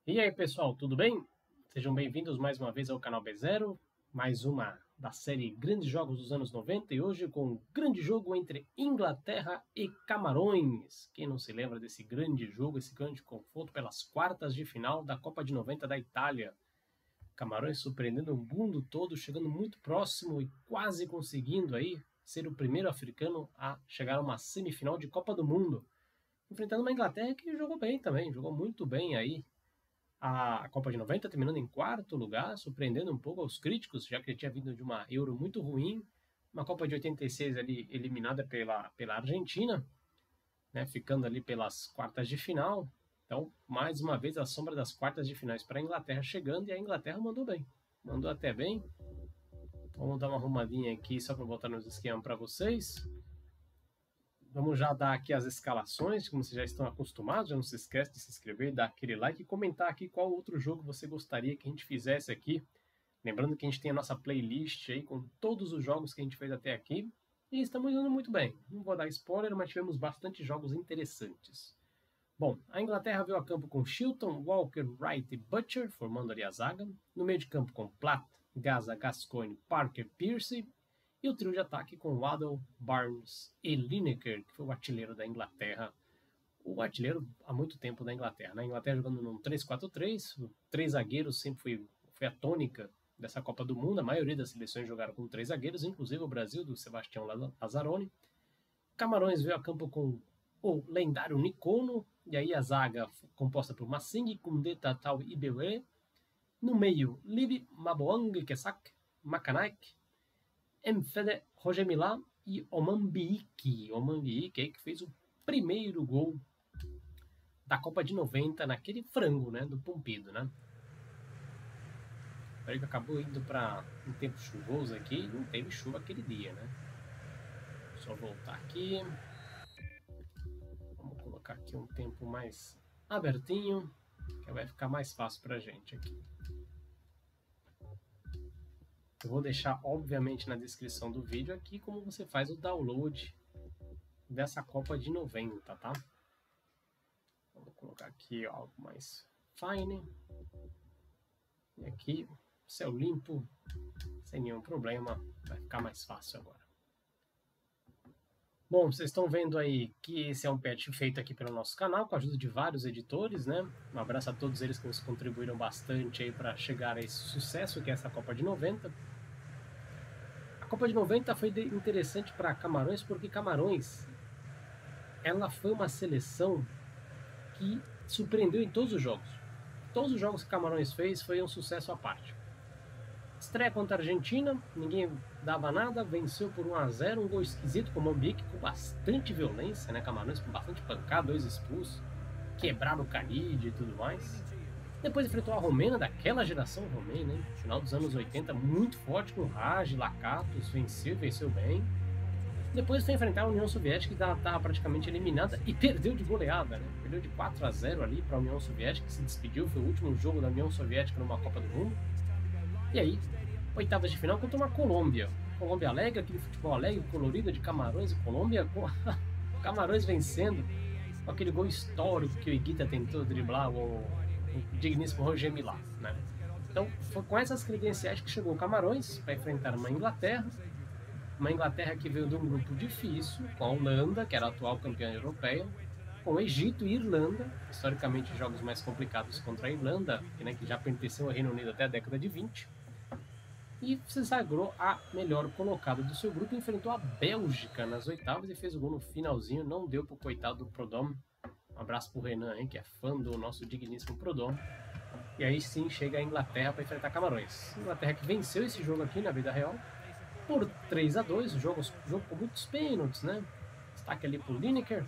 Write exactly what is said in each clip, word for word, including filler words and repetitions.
E aí pessoal, tudo bem? Sejam bem-vindos mais uma vez ao canal B zero, mais uma da série Grandes Jogos dos anos noventa e hoje com um grande jogo entre Inglaterra e Camarões. Quem não se lembra desse grande jogo, esse grande confronto pelas quartas de final da Copa de noventa da Itália. Camarões surpreendendo o mundo todo, chegando muito próximo e quase conseguindo aí ser o primeiro africano a chegar a uma semifinal de Copa do Mundo. Enfrentando uma Inglaterra que jogou bem também, jogou muito bem aí a Copa de noventa, terminando em quarto lugar, surpreendendo um pouco aos críticos, já que ele tinha vindo de uma Euro muito ruim, uma Copa de oitenta e seis ali eliminada pela, pela Argentina, né, ficando ali pelas quartas de final. Então, mais uma vez, a sombra das quartas de finais para a Inglaterra chegando, e a Inglaterra mandou bem, mandou até bem. Vamos dar uma arrumadinha aqui só para botar nos esquemas para vocês. Vamos já dar aqui as escalações, como vocês já estão acostumados. Já não se esquece de se inscrever, dar aquele like e comentar aqui qual outro jogo você gostaria que a gente fizesse aqui. Lembrando que a gente tem a nossa playlist aí com todos os jogos que a gente fez até aqui. E estamos indo muito bem. Não vou dar spoiler, mas tivemos bastante jogos interessantes. Bom, a Inglaterra veio a campo com Shilton, Walker, Wright e Butcher, formando ali a zaga. No meio de campo com Platt, Gaza, Gascoigne, Parker, Pierce. E o trio de ataque com Waddle, Barnes e Lineker, que foi o artilheiro da Inglaterra. O artilheiro há muito tempo da Inglaterra. Né? A Inglaterra jogando num três quatro três, três zagueiros sempre foi, foi a tônica dessa Copa do Mundo. A maioria das seleções jogaram com três zagueiros, inclusive o Brasil, do Sebastião Lazzaroni. Camarões veio a campo com o lendário Nicono, e aí a zaga composta por Massing, Koundé, Tatal e Bewe. No meio, Libi, Maboang, Kesak, Makanaik, Mfede, Roger Milá e Omambique. Omambique que fez o primeiro gol da Copa de noventa naquele frango, né, do Pompido, né? Peraí que acabou indo para um tempo chuvoso aqui, não teve chuva aquele dia, né? Só voltar aqui. Vamos colocar aqui um tempo mais abertinho, que vai ficar mais fácil pra gente aqui. Eu vou deixar, obviamente, na descrição do vídeo aqui como você faz o download dessa Copa de noventa, tá? Vou colocar aqui ó, algo mais fine. E aqui, céu limpo, sem nenhum problema, vai ficar mais fácil agora. Bom, vocês estão vendo aí que esse é um patch feito aqui pelo nosso canal, com a ajuda de vários editores, né? Um abraço a todos eles que nos contribuíram bastante aí para chegar a esse sucesso que é essa Copa de noventa. A Copa de noventa foi interessante para Camarões, porque Camarões ela foi uma seleção que surpreendeu em todos os jogos. Todos os jogos que Camarões fez foi um sucesso à parte. Estreia contra a Argentina, ninguém dava nada, venceu por um a zero, um gol esquisito com o Mambique, com bastante violência, né? Camarões com bastante pancada, dois expulsos, quebraram o canide e tudo mais. Depois enfrentou a Romênia, daquela geração romena, hein? Final dos anos oitenta, muito forte, com Raj, Lakatos, venceu, venceu bem. Depois foi enfrentar a União Soviética, que estava praticamente eliminada, e perdeu de goleada, né? Perdeu de quatro a zero ali para a União Soviética, que se despediu, foi o último jogo da União Soviética numa Copa do Mundo. E aí, oitavas de final contra uma Colômbia. Colômbia alegre, aquele futebol alegre, colorido de Camarões e Colômbia, com Camarões vencendo, com aquele gol histórico que o Higuita tentou driblar o, o digníssimo Roger Milá, né? Então, foi com essas credenciais que chegou o Camarões para enfrentar uma Inglaterra, uma Inglaterra que veio de um grupo difícil, com a Holanda, que era a atual campeã europeia, com o Egito e Irlanda, historicamente jogos mais complicados contra a Irlanda, né, que já pertenceu ao Reino Unido até a década de vinte, e se sagrou a melhor colocada do seu grupo, enfrentou a Bélgica nas oitavas e fez o gol no finalzinho, não deu pro coitado do Prodome. Um abraço pro Renan, hein, que é fã do nosso digníssimo Prodome. E aí sim chega a Inglaterra para enfrentar Camarões. Inglaterra que venceu esse jogo aqui na vida real por três a dois, o jogo, o jogo com muitos pênaltis, né? Destaque ali pro Lineker.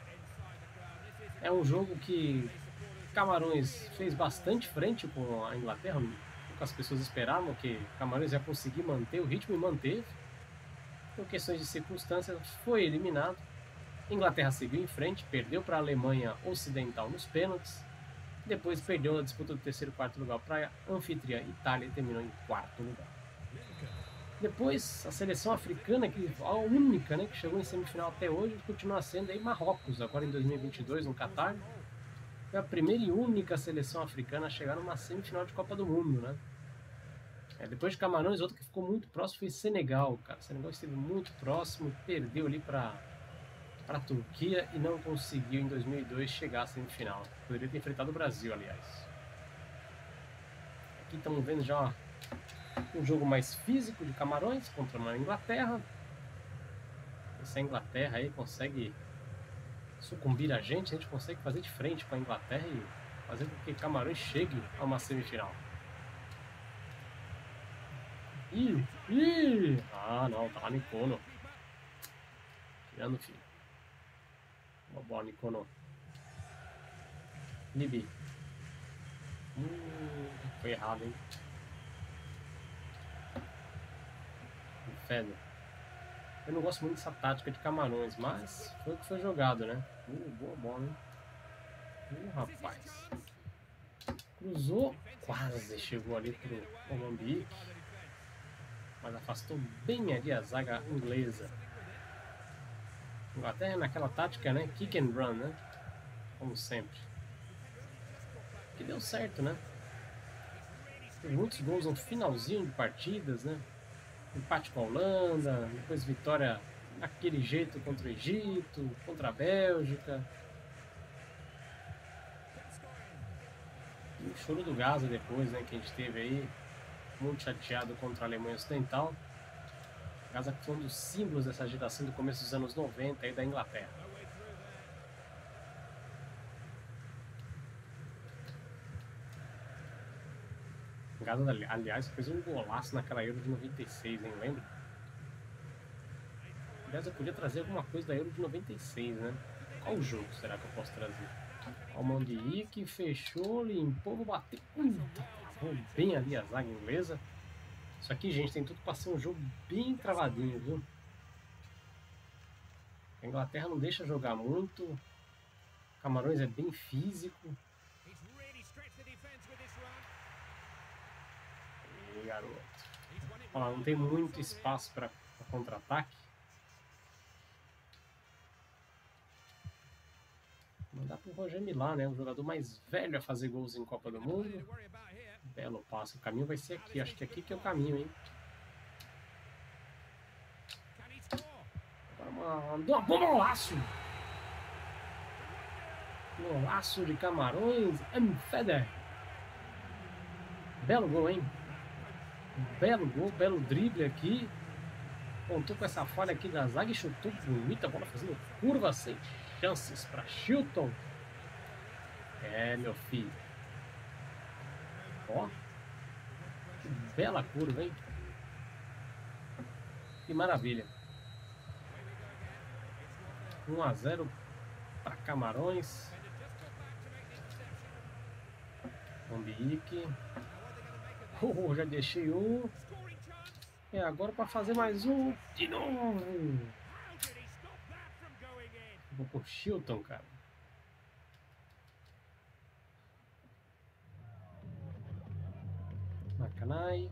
É um jogo que Camarões fez bastante frente com a Inglaterra. As pessoas esperavam que Camarões ia conseguir manter o ritmo e manteve. Por questões de circunstâncias, foi eliminado. Inglaterra seguiu em frente, perdeu para a Alemanha Ocidental nos pênaltis. Depois perdeu na disputa do terceiro e quarto lugar para a anfitriã Itália e terminou em quarto lugar. Depois, a seleção africana, que a única, né, que chegou em semifinal até hoje, continua sendo aí Marrocos, agora em dois mil e vinte e dois, no Catar. Foi a primeira e única seleção africana a chegar numa semifinal de Copa do Mundo, né? É, depois de Camarões, outro que ficou muito próximo foi Senegal, cara. Senegal esteve muito próximo, perdeu ali para para a Turquia e não conseguiu em dois mil e dois chegar à semifinal. Poderia ter enfrentado o Brasil, aliás. Aqui estamos vendo já um jogo mais físico de Camarões contra uma Inglaterra. Se a Inglaterra aí consegue sucumbir a gente, a gente consegue fazer de frente com a Inglaterra e fazer com que Camarões chegue a uma semifinal. Ih, ih! Ah, não, tá lá Nicono. Tirando, filho. Uma bola, Nicono. Libi. Hum, foi errado, hein? Feder. Eu não gosto muito dessa tática de Camarões, mas foi o que foi jogado, né? Uh, boa bola, hein? Uh, rapaz. Cruzou, quase chegou ali pro Mozambique, mas afastou bem ali a zaga inglesa. Inglaterra naquela tática, né? Kick and run, né? Como sempre. Que deu certo, né? Teve muitos gols no finalzinho de partidas, né? Empate com a Holanda, depois vitória daquele jeito contra o Egito, contra a Bélgica. E o choro do Gaza depois, né? Que a gente teve aí, muito chateado contra a Alemanha Ocidental. Gaza foi um dos símbolos dessa geração do começo dos anos noventa aí da Inglaterra. Gaza, aliás, fez um golaço naquela Euro de noventa e seis, hein? Lembra? Aliás, eu podia trazer alguma coisa da Euro de noventa e seis, né? Qual jogo será que eu posso trazer? O Mandique fechou, limpou, vou bater. Travou bem ali a zaga inglesa. Isso aqui, gente, tem tudo para ser um jogo bem travadinho, viu? A Inglaterra não deixa jogar muito. Camarões é bem físico. E garoto. Ó, não tem muito espaço para contra-ataque. Mandar pro Roger Milá, né? O jogador mais velho a fazer gols em Copa do Mundo. Belo passo. O caminho vai ser aqui. Acho que aqui que é o caminho, hein? Mandou uma bomba no laço. No laço de Camarões. Feder. Belo gol, hein? Belo gol, belo drible aqui. Contou com essa falha aqui da zaga e chutou bonita. A bola fazendo curva sem chances para Chilton. É, meu filho. Ó. Que bela curva, hein? Que maravilha. um a zero para Camarões. Mozambique. Oh, já deixei um. É agora para fazer mais um. De novo. Vou por Chilton, cara. Macanai.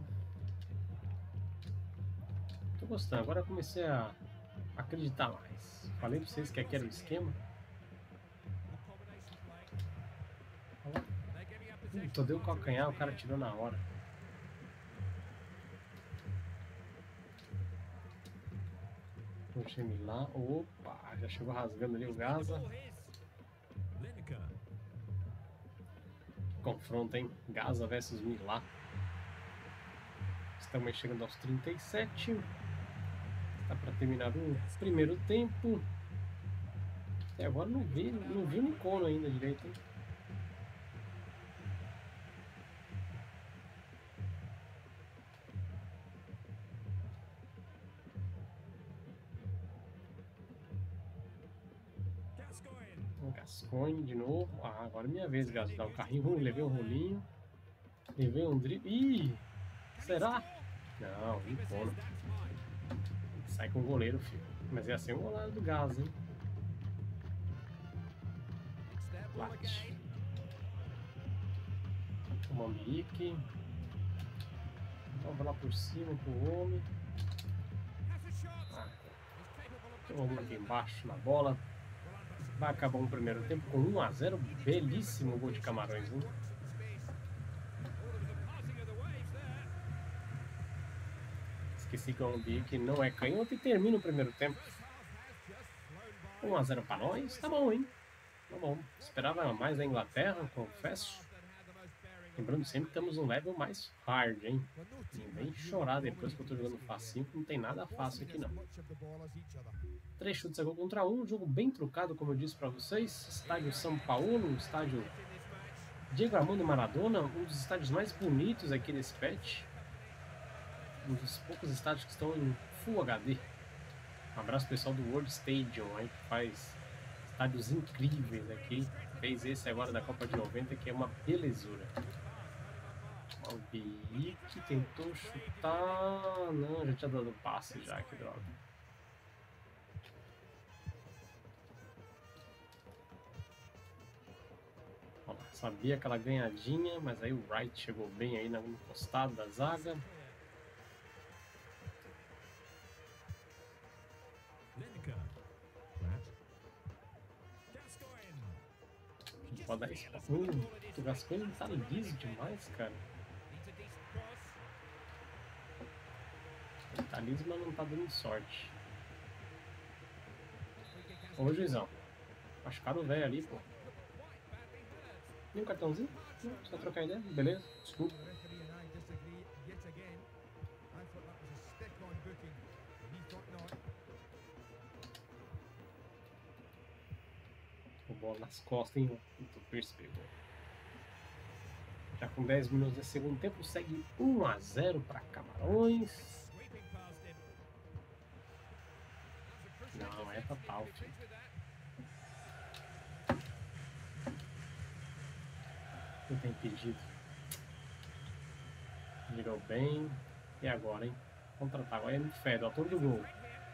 Tô gostando. Agora eu comecei a acreditar mais. Falei pra vocês que aqui era o esquema. Hum, tô deu o calcanhar, o cara tirou na hora. Deixa ele lá. Opa, já chegou rasgando ali o Gaza. Confronto, hein? Gaza versus Milá. Estamos chegando aos trinta e sete. Está para terminar o primeiro tempo. Até agora não vi, não vi o Nicono ainda direito, hein? Gascoigne de novo. Ah, agora é minha vez, Gascoigne. Dá um carrinho. Levei um rolinho. Levei um drible. Ih! Será? Não, Nicono. Sai com o goleiro, filho. Mas ia ser um goleiro do Gás, hein? Late. O Mambique. Vamos lá por cima pro homem. Ah, tem um homem aqui embaixo na bola. Vai acabar um primeiro tempo com um a zero. Belíssimo gol de Camarões, hein? Esqueci que o Mozambique não é canhoto e termina o primeiro tempo. um a zero para nós. Tá bom, hein? Tá bom. Esperava mais da Inglaterra, confesso. Lembrando sempre que temos um level mais hard, hein? Não vem chorar depois que eu tô jogando facinho, que não tem nada fácil aqui não. Três chutes a gol contra um, um jogo bem trucado, como eu disse pra vocês. Estádio São Paulo, um estádio Diego Armando Maradona, um dos estádios mais bonitos aqui desse patch. Um dos poucos estádios que estão em Full H D. Um abraço pessoal do World Stadium, aí, que faz estádios incríveis aqui. Fez esse agora da Copa de noventa, que é uma belezura. O Bic tentou chutar... Não, já tinha dado passe já, que droga. Ó, sabia aquela ganhadinha, mas aí o Wright chegou bem aí no costado da zaga. Pode dar espaço. Hum, o Gascoigne tá liso demais, cara. Ele tá liso, mas não tá dando sorte. Ô, juizão. Machucaram o velho ali, pô. E um cartãozinho? Não, só trocar ideia. Beleza? Desculpa. Bola nas costas, hein? O Pierce pegou. Já com dez minutos de segundo tempo, segue um a zero para Camarões. Não, é total, filho. Não tem pedido. Virou bem. E agora, hein? Contra-ataque. Agora é muito fede, autor do gol.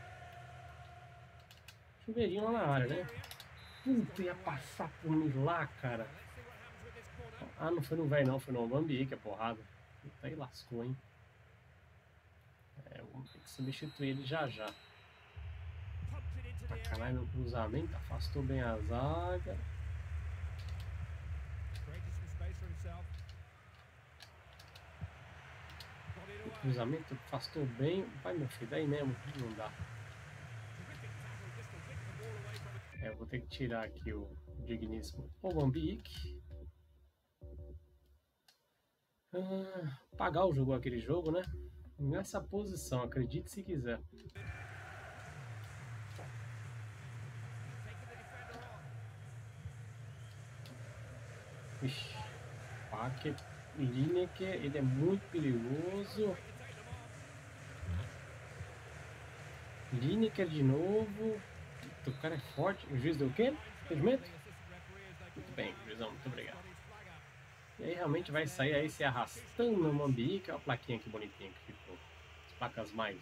Chuveirinho lá na área, né? Puta, ia passar por mim lá, cara. Ah, não foi no velho não, foi no Bambi, que é porrada. Puta, aí lascou, hein. É, vamos ter que substituir ele já já. Sacanagem no cruzamento, afastou bem a zaga. O cruzamento afastou bem. Vai, meu filho, daí mesmo, não dá. É, eu vou ter que tirar aqui o digníssimo Mozambique. Ah, Pagal jogou aquele jogo, né? Nessa posição, acredite se quiser. Ixi, Paque, Lineker, ele é muito perigoso. Lineker de novo. O cara é forte. O juiz deu o quê? Impedimento? Muito bem, juizão, muito obrigado. E aí realmente vai sair aí se arrastando no Mozambique. Olha a plaquinha que bonitinha que ficou. As placas mais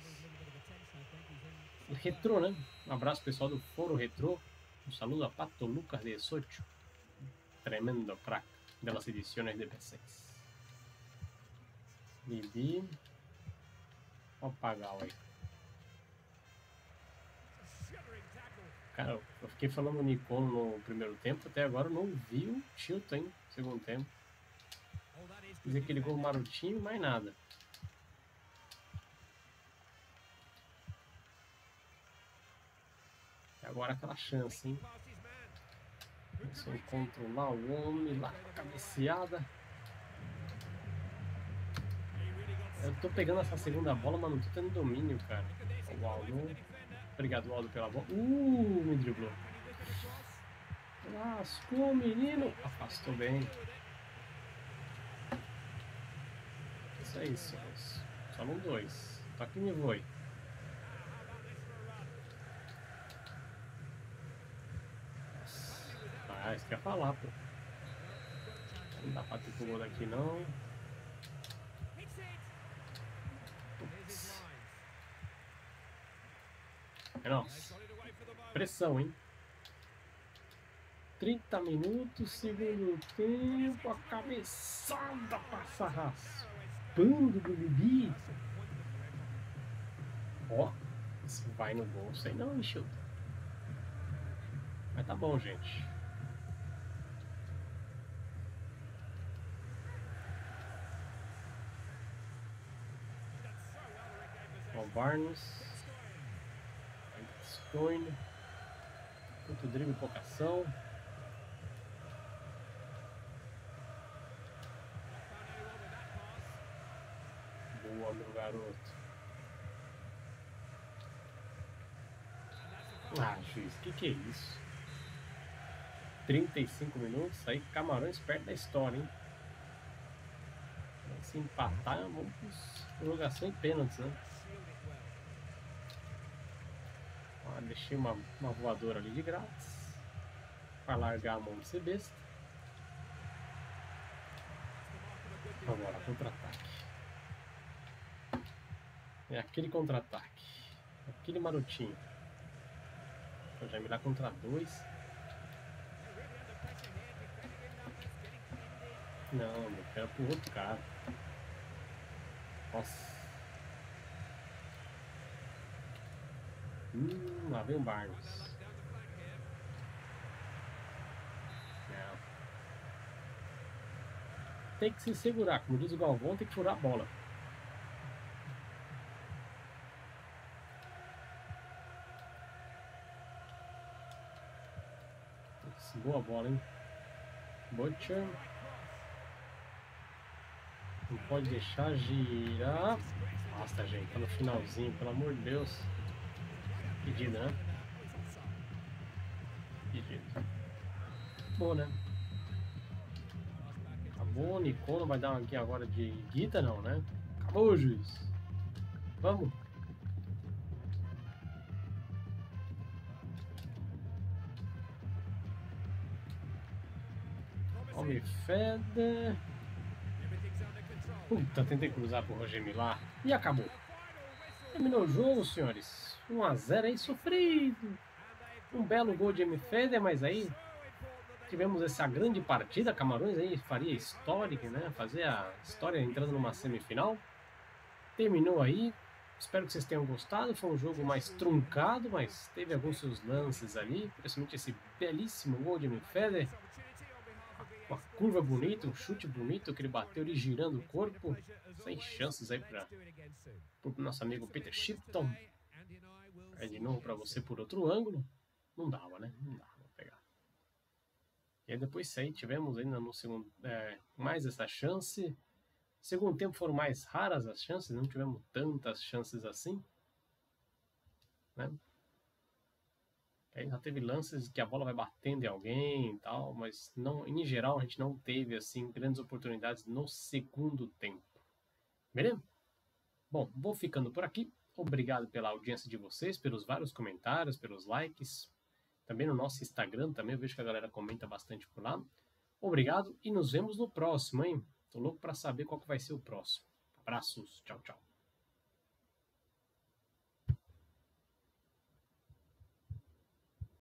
retrô, né? Um abraço pessoal do Foro Retrô. Um saludo a Pato Lucas de Socho. Tremendo crack de las ediciones de P seis. Bibi. Olha o Pagal aí. Cara, eu fiquei falando Nikon no primeiro tempo, até agora eu não vi o Chilton, hein, no segundo tempo. Fiz aquele gol marotinho, mais nada. E agora aquela chance, hein. Se eu controlar o homem lá com a cabeceada. Eu tô pegando essa segunda bola, mas não tô tendo domínio, cara. O Aldo. Obrigado, Aldo, pela bola. Uh, me driblou. Lascou, menino. Afastou bem. Isso é isso. Só no dois. Toque me voe. Ah, isso quer falar, pô. Não dá pra ter o gol daqui, não. Putz. É nossa. Pressão, hein? trinta minutos, segundo tempo. A cabeçada passa raspando do Bibi. Ó, isso vai no gol. Isso aí não, Enxuta. Mas tá bom, gente. Ó, Barnes. Stone. Muito drible e pouca ação. Boa, meu garoto. Ah, juiz, que que é isso? trinta e cinco minutos, aí Camarões perto da história, hein? Se empatar, vamos para prorrogação e pênaltis, né? Ah, deixei uma, uma voadora ali de grátis para largar a mão de ser besta. Agora, contra-ataque. É aquele contra-ataque. Aquele marotinho. O Jamilá contra dois. Não, eu quero pro outro cara. Nossa. Hum, lá vem o Barnes. Não. Tem que se segurar, como diz o Galvão, tem que furar a bola. Boa bola, hein? Butcher. Não pode deixar girar. Nossa, gente, tá no finalzinho, pelo amor de Deus. Pedido, né? Pedido. Boa, né? Acabou, Nicole não vai dar uma aqui agora de guita, não, né? Acabou, juiz. Vamos. Homem Feder. Puta, tentei cruzar pro Roger Milá. E acabou. Terminou o jogo, senhores. um a zero aí, sofrido. Um belo gol de M. Feder, mas aí tivemos essa grande partida. Camarões aí faria histórica, né? Fazer a história entrando numa semifinal. Terminou aí. Espero que vocês tenham gostado. Foi um jogo mais truncado, mas teve alguns seus lances ali. Principalmente esse belíssimo gol de M. Feder. Uma curva bonita, um chute bonito que ele bateu ali girando o corpo. Sem chances aí para o nosso amigo Peter Shipton. Aí de novo para você por outro ângulo. Não dava, né? Não dava pra pegar. E aí depois aí tivemos ainda no segundo é, mais essa chance. Segundo tempo foram mais raras as chances, não tivemos tantas chances assim, né? Aí já teve lances que a bola vai batendo em alguém e tal, mas não, em geral a gente não teve assim grandes oportunidades no segundo tempo. Beleza? Bom, vou ficando por aqui. Obrigado pela audiência de vocês, pelos vários comentários, pelos likes. Também no nosso Instagram, também eu vejo que a galera comenta bastante por lá. Obrigado e nos vemos no próximo, hein? Tô louco para saber qual que vai ser o próximo. Abraços, tchau, tchau.